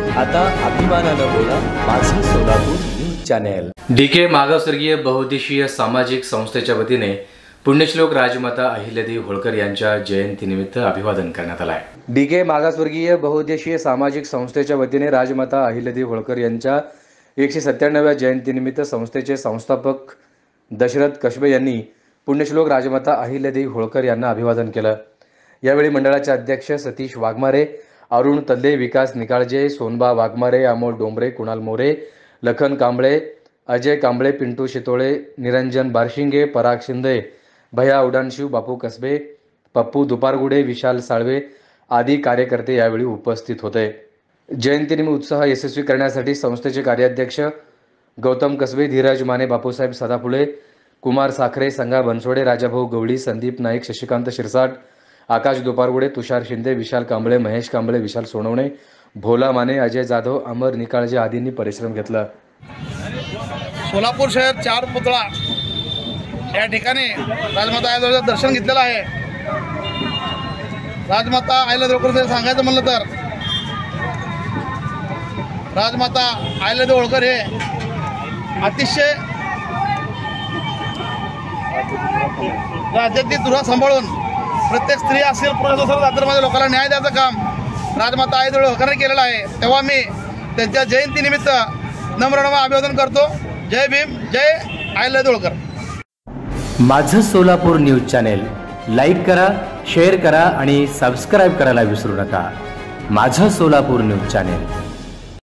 आता अभिमानानं बोला, माझं सोलापूर न्यूज चॅनेल। डीके मागासवर्गीय बहुउद्देशीय सामाजिक संस्थेच्या वतीने पुण्यश्लोक राजमाता अहिल्यादेवी होळकर यांच्या जयंतीनिमित्त अभिवादन करण्यात आलं आहे। डीके मागासवर्गीय बहुउद्देशीय सामाजिक संस्थेच्या वतीने राजमाता अहिल्यादेवी होळकर यांच्या 197व्या जयंतीनिमित्त संस्थेचे संस्थापक दशरथ कसबे यांनी पुण्यश्लोक राजमाता अहिल्यादेवी होळकर यांना अभिवादन केलं। यावेळी मंडळाचे अध्यक्ष सतीश वाघमारे, अरुण तल्ले, विकास निकाळजे, सोनबा वाघमारे, अमोल डोंबरे, कुणाल मोरे, लखन कांबळे, अजय कांबळे, पिंटू शितोळे, निरंजन बारशिंगे, पराग शिंदे, भैया उडानशिव, बापू कसबे, पप्पू दुपारगुडे, विशाल साळवे आदी कार्यकर्ते यावेळी उपस्थित होते। जयंतीनिमित्त उत्साह यशस्वी करण्यासाठी संस्थेचे कार्याध्यक्ष गौतम कसबे, धीरज माने, बापूसाहेब सदाफुले, कुमार साखरे, संगा बनसोडे, राजाभाऊ गवळी, संदीप नाईक, शशिकांत शिरसाट, आकाश दुपारगुडे, तुषार शिंदे, विशाल कांबळे, महेश कांबळे, विशाल सोनवणे, भोला माने, अजय जाधव, अमर निकाळजे आदींनी परिश्रम घेतला। सोलापूर शहर 4 पुतळा या ठिकाणी राजमाता अहिल्यादेवीचं दर्शन घेतलेलं आहे। राजमाता अहिल्यादेवी होळकर सांगायचं म्हणलं तर राजमाता अहिल्यादेवी होळकर हे अतिशय राज्यातील दुरा सांभाळून प्रत्येक स्त्री असेल पुरुष असेल रात्रमध्ये लोकांना न्याय द्यायचं काम राजमाता अहिल्यादेवी होळकरने केलेलं आहे। तेव्हा मी त्यांच्या जयंतीनिमित्त नम्र अभिवादन करतो। जय भीम, जय अहिल्यादेवी होळकर। माझं सोलापूर न्यूज चॅनेल लाईक करा, शेअर करा आणि सबस्क्राईब करायला विसरू नका। माझं सोलापूर न्यूज चॅनेल।